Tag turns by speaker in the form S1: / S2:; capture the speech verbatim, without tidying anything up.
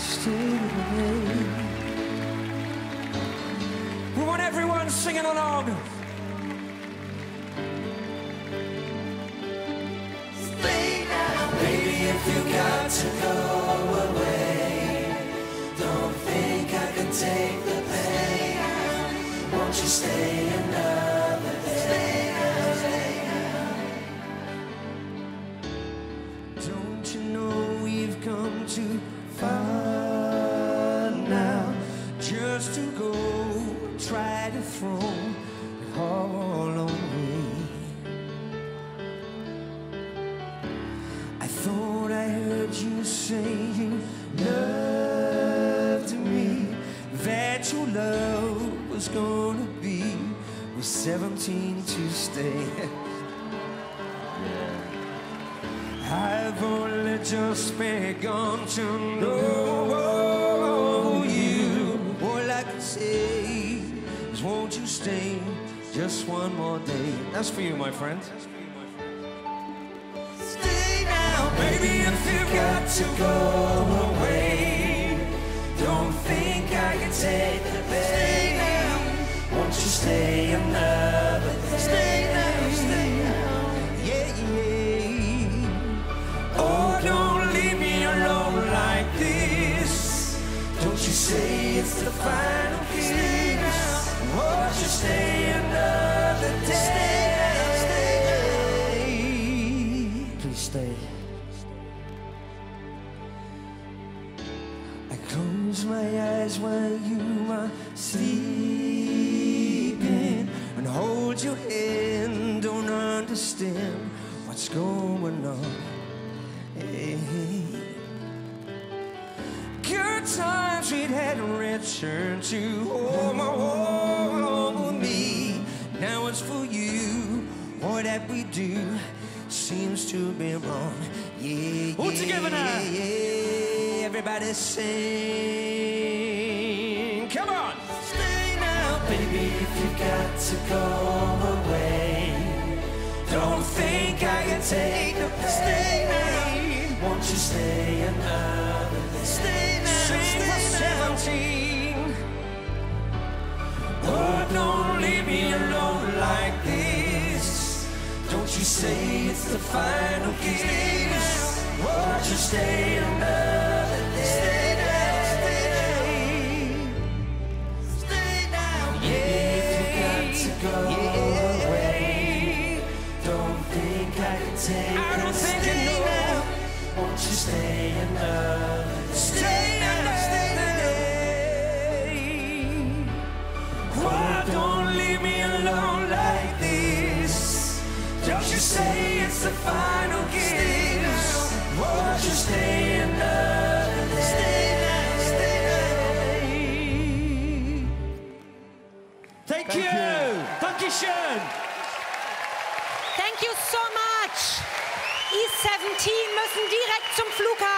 S1: stay away. We want everyone singing along. Stay now, baby, if you got to go away. Don't think I can take the pain. Won't you stay another day? Stay now, stay now. Don't you know we've come too far now just to go try to throw it all away? I thought I heard you say you loved me, that your love was gonna be with seventeen to stay. I've only just begun to know you. All I can say is won't you stay just one more day? That's for you, my friend. Stay now, baby, if you got to go away. Don't think I can take the pain. Won't you stay another day? Stay now, stay now. Yeah, yeah. Oh, don't leave me alone like this. Don't you say it's the final kiss. Won't you stay another day? Stay now, stay now. Please stay. I close my eyes while you are sleeping and hold your hand, don't understand what's going on. Hey. Good times we'd had returned to home, home with me. Now it's for you, all that we do seems to be wrong. Yeah,
S2: All
S1: yeah,
S2: together now.
S1: yeah, yeah. Everybody sing. Come on. Stay now, baby, if you got to go away. Don't think I can take the pain. Stay now. Won't you stay another day? Stay now. Stay for seventeen. Oh, don't leave me alone like this. Don't you say it's the final kiss. Won't you stay another day? Stay now, stay now. Stay now, yeah. If you got to go yeah. away. Don't think I can take I don't think stay you know. Now. Won't you stay another day? Stay now, stay now. Oh, don't leave me alone like this. Don't you say it's the final kiss. Won't you stay another day? Stay now, stay now. Thank, Thank you. you. Dankeschön.
S3: Thank you so much. E siebzehn müssen direkt zum Flughafen.